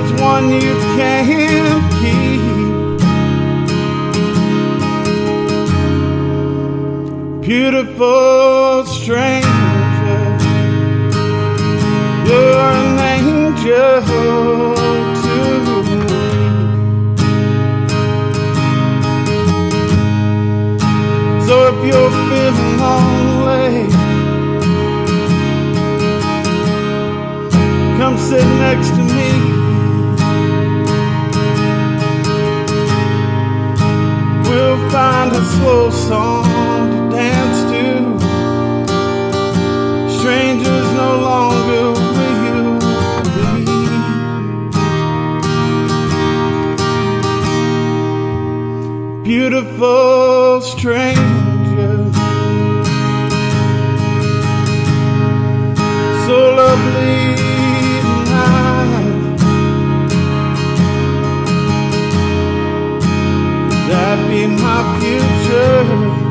it's one you can't keep. Beautiful stranger, you're an angel to me. So if you're feeling lonely, come sit next to me. We'll find a slow song to dance to. Strangers no longer will be. Beautiful stranger, so lovely tonight. That be my future,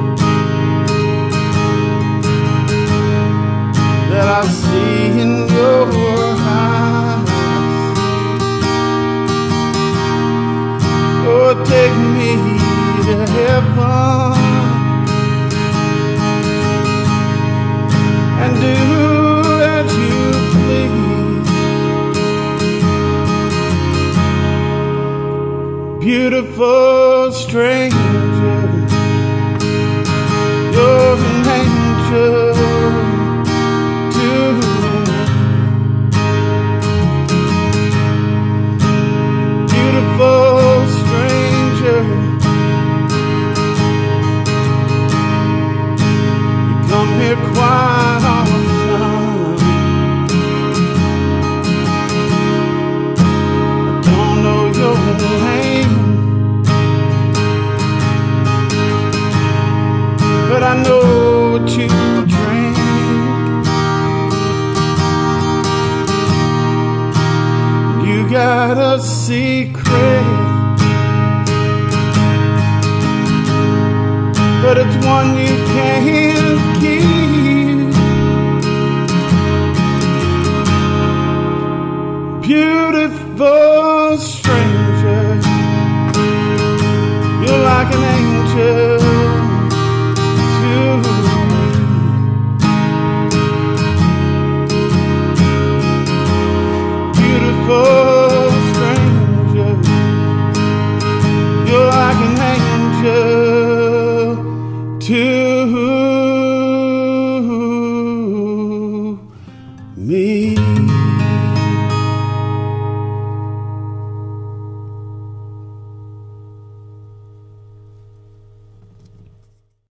that I see in your eyes. Oh, take me to heaven and do as you please. Beautiful stranger, you're an angel to me. Beautiful stranger, you come here quite often. I don't know your name, but I know what you drink. You got a secret, but it's one you can't keep. Beautiful stranger, you're like an angel to me. Beautiful stranger, you're like an angel to